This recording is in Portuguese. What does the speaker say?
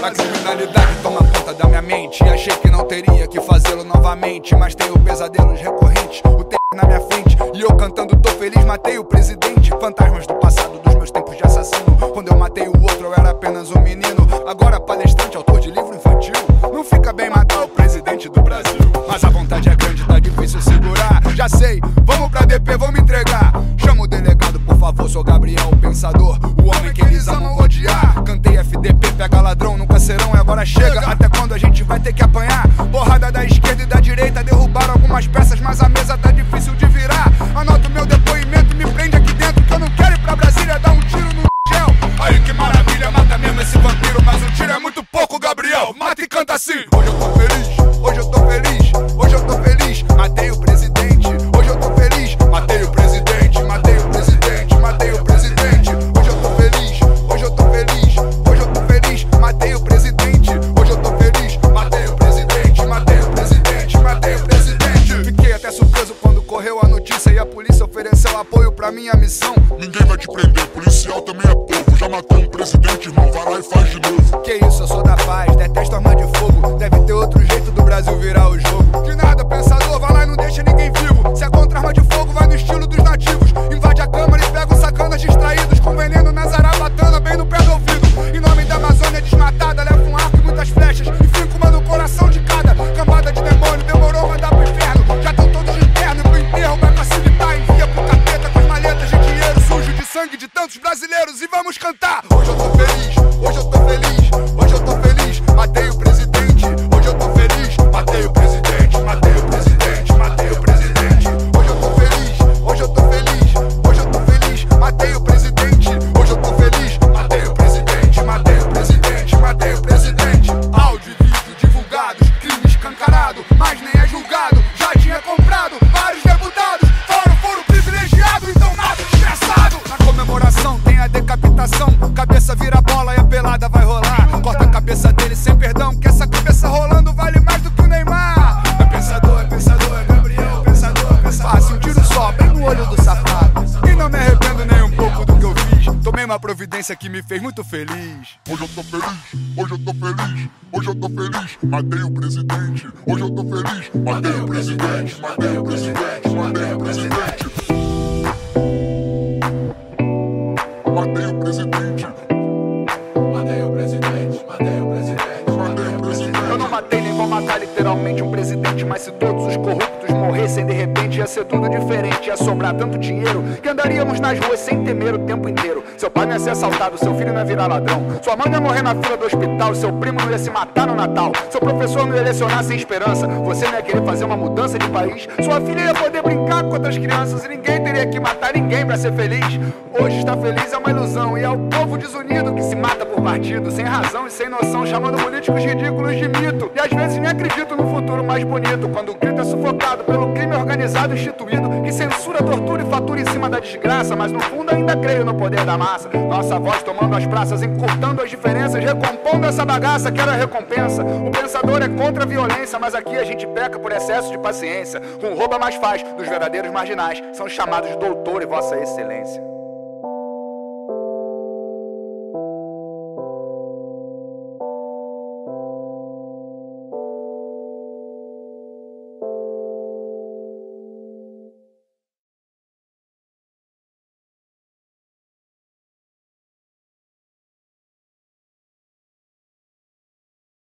A criminalidade toma conta da minha mente. Achei que não teria que fazê-lo novamente, mas tenho pesadelos recorrentes, o tempo na minha frente, e eu cantando tô feliz, matei o presidente. Fantasmas do passado, dos meus tempos de assassino. Quando eu matei o outro eu era apenas um menino. Agora palestrante, autor de livro infantil. Não fica bem matar o presidente do Brasil, mas a vontade é grande, tá difícil segurar. Já sei, vamos pra DP, vamos entregar. Chama o delegado, por favor, sou Gabriel, o pensador, o homem que eles amam odiar. Cantei FDP, pega ladrão, nunca serão, e agora chega. Até quando a gente vai ter que apanhar? Porrada da esquerda e da direita, derrubaram algumas peças, mas a mesa tá difícil de virar. Anota o meu depoimento, me prende aqui dentro, que eu não quero ir pra Brasília dar um tiro no gel. Aí que maravilha, mata mesmo esse vampiro, mas um tiro é muito pouco, Gabriel, mata e canta assim. Hoje eu tô feliz, hoje eu tô feliz, hoje eu tô feliz, matei o presidente. Hoje eu tô feliz, matei o presidente, matei o presidente, matei o presidente. Hoje eu tô feliz, hoje eu tô feliz, hoje eu tô feliz, matei o presidente. Hoje eu tô feliz, matei o presidente, matei o presidente, matei o presidente. Fiquei até surpreso quando correu a notícia e a polícia ofereceu apoio pra minha missão. Ninguém vai te prender, policial também é povo. Já matou um presidente, irmão, vai lá e faz de novo. Que isso, eu sou da paz, detesto arma de fogo. Deve ter outro jeito do Brasil virar o jogo. De nada, pensador, vai lá e não deixa ninguém vivo. Se é contra arma de fogo, vai no estilo dos nativos. Invade a câmara e pega os sacanas distraídos, com veneno na zarabatana, bem no pé do ouvido. Em nome da Amazônia desmatada, leva um arco e muitas flechas, e fica uma no coração de cada. Cambada de demônio, demorou mandar pro inferno. Já estão todos de terno e pro enterro vai facilitar. Envia pro capeta com as maletas de dinheiro sujo de sangue de tantos brasileiros, e vamos cantar. Hoje eu tô feliz, hoje eu tô feliz, hoje eu tô feliz, matei o presidente. Hoje eu tô feliz, matei o presidente, matei o presidente, matei o presidente. Hoje eu tô feliz, hoje eu tô feliz, hoje eu tô feliz, matei o presidente. Hoje eu tô feliz, matei o presidente, matei o presidente, matei o presidente. Áudio e vídeo divulgados, crime escancarado, mas nem é julgado. Já tinha comprado vários deputados, foram privilegiados, então nada estressado. Na comemoração tem a decapitação, cabeça vira bola e a pelada vai rolar. Corta a cabeça dele sem perdão, que essa cabeça rolando vale mais do que o Neymar. É pensador, é Gabriel, pensador, pensador. Fácil, um tiro só, bem no olho do safado. E não me arrependo nem um pouco do que eu fiz. Tomei uma providência que me fez muito feliz. Hoje eu tô feliz, hoje eu tô feliz, hoje eu tô feliz, matei o presidente. Hoje eu tô feliz, matei o presidente, matei o presidente, matei o presidente. Matei o presidente. Matei o presidente, matei o presidente, matei o presidente. Eu não matei nem vou matar literalmente um presidente, mas se todos os corruptos morressem de repente, ia ser tudo diferente. Ia sobrar tanto dinheiro que andaríamos nas ruas sem temer o tempo inteiro. Seu pai não ia ser assaltado, seu filho não ia virar ladrão, sua mãe não ia morrer na fila do hospital, seu primo não ia se matar no Natal, seu professor não ia lecionar sem esperança, você não ia querer fazer uma mudança de país, sua filha ia poder brincar com outras crianças e ninguém teria que matar ninguém pra ser feliz. Hoje estar feliz é uma ilusão e é o povo desunido que se mata por partido, sem razão e sem noção, chamando políticos ridículos de mito. E às vezes nem acredito no futuro mais bonito, quando o grito é sufocado pelo crime organizado instituído, que censura, tortura e fatura em cima da desgraça, mas no fundo ainda creio no poder da massa. Nossa voz tomando as praças, encurtando as diferenças, recompondo essa bagaça, quero a recompensa. O pensador é contra a violência, mas aqui a gente peca por excesso de paciência. Com rouba mais faz, dos verdadeiros marginais, são chamados de doutor e vossa excelência.